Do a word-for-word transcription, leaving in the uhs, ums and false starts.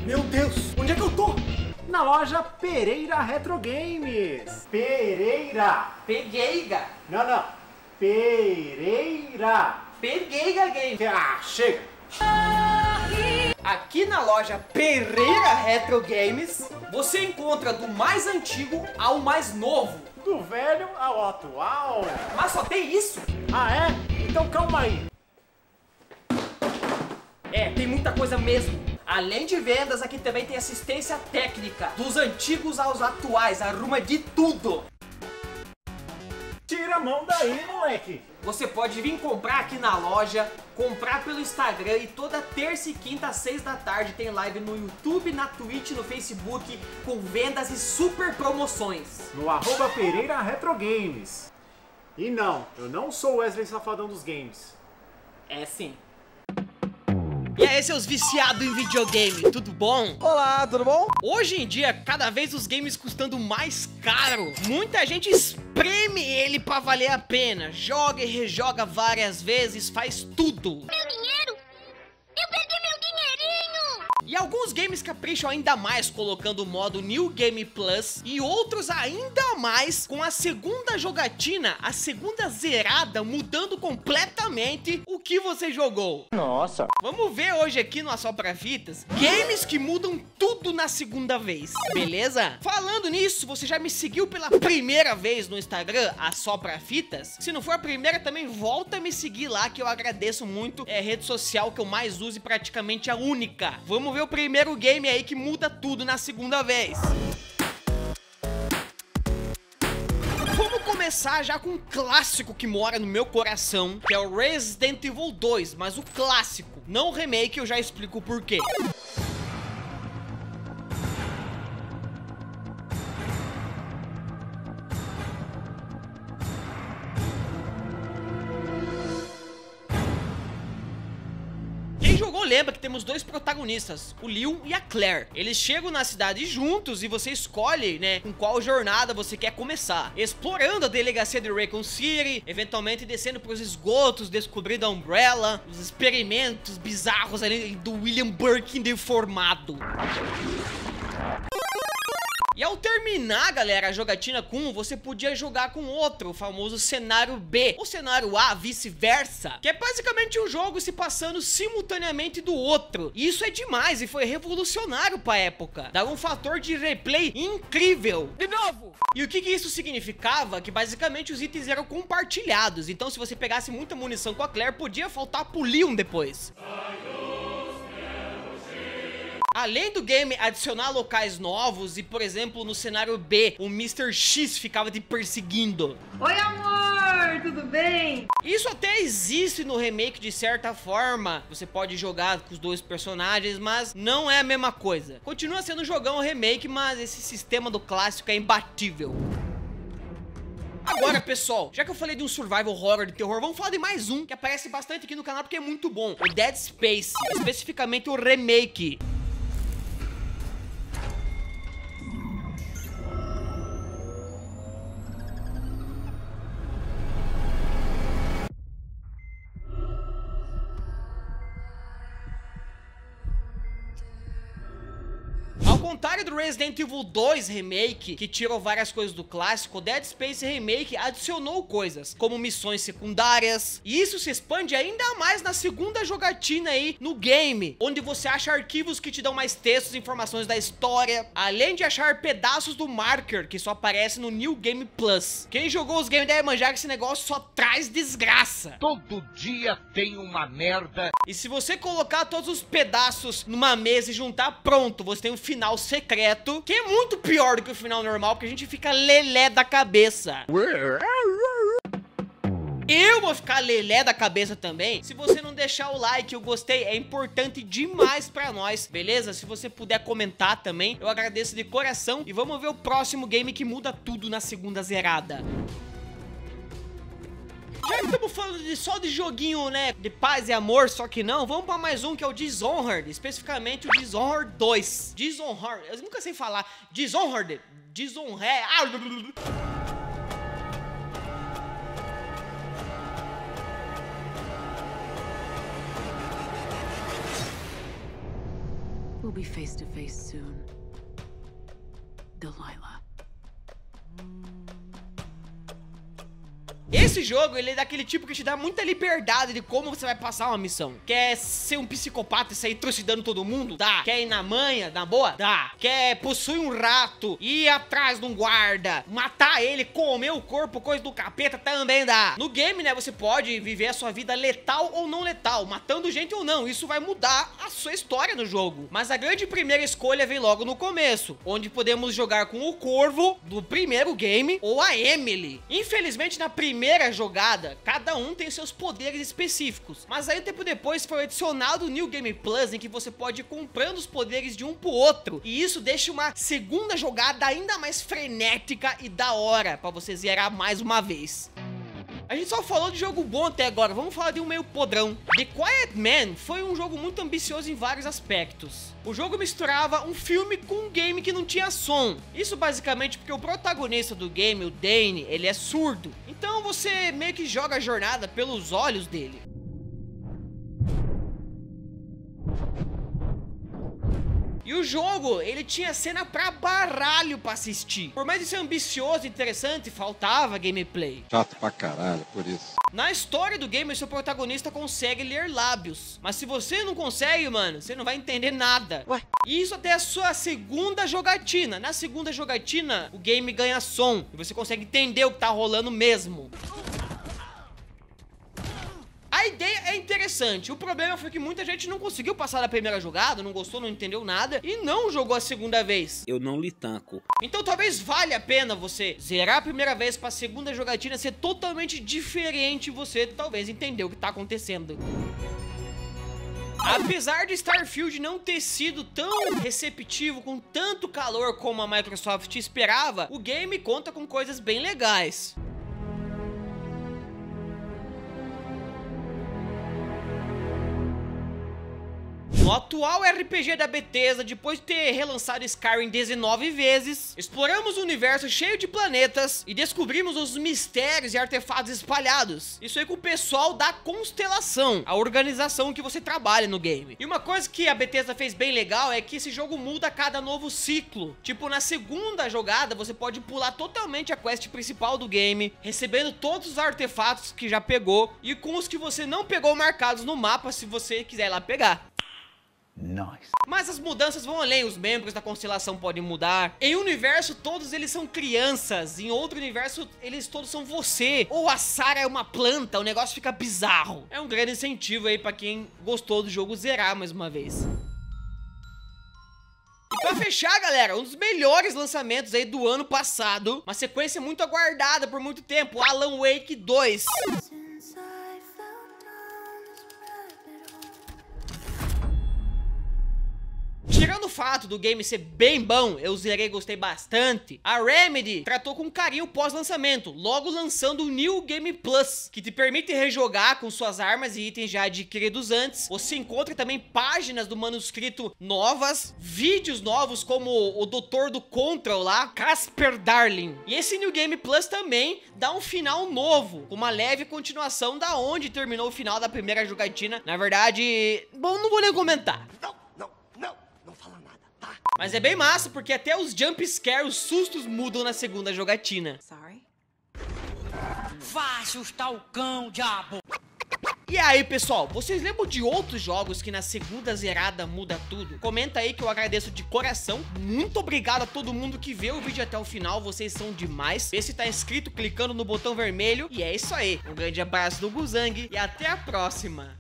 Meu Deus, onde é que eu tô? Na loja Pereira Retro Games. Pereira. Pegueiga. Não, não. Pereira. Pegueiga Game. Ah, chega. Aqui na loja Pereira Retro Games, você encontra do mais antigo ao mais novo. Do velho ao atual. Mas só tem isso? Ah, é? Então calma aí. É, tem muita coisa mesmo. Além de vendas, aqui também tem assistência técnica. Dos antigos aos atuais, arruma de tudo. Tira a mão daí, moleque. Você pode vir comprar aqui na loja, comprar pelo Instagram e toda terça e quinta às seis da tarde tem live no YouTube, na Twitch, no Facebook, com vendas e super promoções. No arroba Pereira Retro Games. E não, eu não sou o Wesley Safadão dos games. É sim. E aí, seus viciados em videogame, tudo bom? Olá, tudo bom? Hoje em dia, cada vez os games custando mais caro. Muita gente espreme ele pra valer a pena. Joga e rejoga várias vezes, faz tudo. Meu dinheiro? Eu perdi meu dinheirinho! E alguns games capricham ainda mais colocando o modo New Game Plus e outros ainda mais com a segunda jogatina, a segunda zerada, mudando completamente o que você jogou. Nossa. Vamos ver hoje aqui no Assopra Fitas games que mudam tudo na segunda vez, beleza? Falando nisso, você já me seguiu pela primeira vez no Instagram, Assopra Fitas? Se não for a primeira, também volta a me seguir lá, que eu agradeço muito. É a rede social que eu mais uso e praticamente a única. Vamos ver o primeiro game aí que muda tudo na segunda vez. Vamos começar já com um clássico que mora no meu coração, que é o Resident Evil dois, mas o clássico, não o remake, eu já explico o porquê. Quem jogou lembra que temos dois protagonistas, o Leon e a Claire. Eles chegam na cidade juntos e você escolhe, né, com qual jornada você quer começar. Explorando a delegacia de Raccoon City, eventualmente descendo para os esgotos, descobrindo a Umbrella, os experimentos bizarros ali do William Birkin deformado. E ao terminar, galera, a jogatina com um, você podia jogar com outro, o famoso cenário B, ou cenário A, vice-versa, que é basicamente um jogo se passando simultaneamente do outro. E isso é demais e foi revolucionário pra época. Dava um fator de replay incrível. De novo! E o que que isso significava? Que basicamente os itens eram compartilhados. Então se você pegasse muita munição com a Claire, podia faltar pro Leon depois. Além do game adicionar locais novos e, por exemplo, no cenário B, o mister X ficava te perseguindo. Oi, amor, tudo bem? Isso até existe no remake de certa forma. Você pode jogar com os dois personagens, mas não é a mesma coisa. Continua sendo um jogão remake, mas esse sistema do clássico é imbatível. Agora, pessoal, já que eu falei de um survival horror de terror, vamos falar de mais um que aparece bastante aqui no canal porque é muito bom. O Dead Space, especificamente o remake. Ao contrário do Resident Evil dois Remake, que tirou várias coisas do clássico, o Dead Space Remake adicionou coisas, como missões secundárias, e isso se expande ainda mais na segunda jogatina aí no game, onde você acha arquivos que te dão mais textos e informações da história, além de achar pedaços do marker, que só aparece no New Game Plus. Quem jogou os games deve manjar que esse negócio só traz desgraça. Todo dia tem uma merda. E se você colocar todos os pedaços numa mesa e juntar, pronto, você tem um final secreto, que é muito pior do que o final normal, porque a gente fica lelé da cabeça. Eu vou ficar lelé da cabeça também. Se você não deixar o like, o gostei, é importante demais pra nós, beleza? Se você puder comentar também, eu agradeço de coração. E vamos ver o próximo game que muda tudo na segunda zerada. Já que estamos falando de, só de joguinho, né, de paz e amor, só que não, vamos pra mais um que é o Dishonored, especificamente o Dishonored dois. Dishonored, eu nunca sei falar. Dishonored, Dishonored. We'll be face to face soon. Delilah. Esse jogo, ele é daquele tipo que te dá muita liberdade de como você vai passar uma missão. Quer ser um psicopata e sair trucidando todo mundo? Dá. Quer ir na manha, na boa? Dá. Quer possuir um rato, ir atrás de um guarda, matar ele, comer o corpo, coisa do capeta? Também dá. No game, né, você pode viver a sua vida letal ou não letal, matando gente ou não. Isso vai mudar a sua história no jogo. Mas a grande primeira escolha vem logo no começo, onde podemos jogar com o Corvo do primeiro game ou a Emily. Infelizmente, na primeira primeira jogada, cada um tem seus poderes específicos, mas aí tempo depois foi adicionado o New Game Plus, em que você pode ir comprando os poderes de um pro outro, e isso deixa uma segunda jogada ainda mais frenética e da hora pra você zerar mais uma vez. A gente só falou de jogo bom até agora, vamos falar de um meio podrão. The Quiet Man foi um jogo muito ambicioso em vários aspectos. O jogo misturava um filme com um game que não tinha som. Isso basicamente porque o protagonista do game, o Dane, ele é surdo. Então você meio que joga a jornada pelos olhos dele. E o jogo, ele tinha cena pra baralho pra assistir. Por mais de ser ambicioso e interessante, faltava gameplay. Chato pra caralho, por isso. Na história do game, o seu protagonista consegue ler lábios. Mas se você não consegue, mano, você não vai entender nada. Ué? E isso até a sua segunda jogatina. Na segunda jogatina, o game ganha som. E você consegue entender o que tá rolando mesmo. A ideia é interessante, o problema foi que muita gente não conseguiu passar da primeira jogada, não gostou, não entendeu nada e não jogou a segunda vez. Eu não lhe tanco. Então talvez valha a pena você zerar a primeira vez pra segunda jogatina ser totalmente diferente e você talvez entender o que tá acontecendo. Apesar de Starfield não ter sido tão receptivo, com tanto calor como a Microsoft esperava, o game conta com coisas bem legais. No atual R P G da Bethesda, depois de ter relançado Skyrim dezenove vezes, exploramos um universo cheio de planetas e descobrimos os mistérios e artefatos espalhados. Isso aí com o pessoal da Constelação, a organização que você trabalha no game. E uma coisa que a Bethesda fez bem legal é que esse jogo muda a cada novo ciclo. Tipo, na segunda jogada, você pode pular totalmente a quest principal do game, recebendo todos os artefatos que já pegou e com os que você não pegou marcados no mapa, se você quiser ir lá pegar. Nice. Mas as mudanças vão além, os membros da constelação podem mudar. Em um universo, todos eles são crianças. Em outro universo, eles todos são você. Ou a Sarah é uma planta, o negócio fica bizarro. É um grande incentivo aí pra quem gostou do jogo zerar mais uma vez. E pra fechar, galera, um dos melhores lançamentos aí do ano passado. Uma sequência muito aguardada por muito tempo, Alan Wake dois. Tirando o fato do game ser bem bom, eu zerei e gostei bastante, a Remedy tratou com carinho o pós-lançamento, logo lançando o New Game Plus, que te permite rejogar com suas armas e itens já adquiridos antes. Você encontra também páginas do manuscrito novas, vídeos novos como o doutor do Control lá, Casper Darling. E esse New Game Plus também dá um final novo, uma leve continuação da onde terminou o final da primeira jogatina. Na verdade, bom, não vou nem comentar. Mas é bem massa, porque até os jump scare, os sustos mudam na segunda jogatina. Sorry? Vá assustar o cão, diabo! E aí, pessoal, vocês lembram de outros jogos que na segunda zerada muda tudo? Comenta aí que eu agradeço de coração. Muito obrigado a todo mundo que vê o vídeo até o final, vocês são demais. Vê se tá inscrito clicando no botão vermelho. E é isso aí, um grande abraço do Guzang e até a próxima!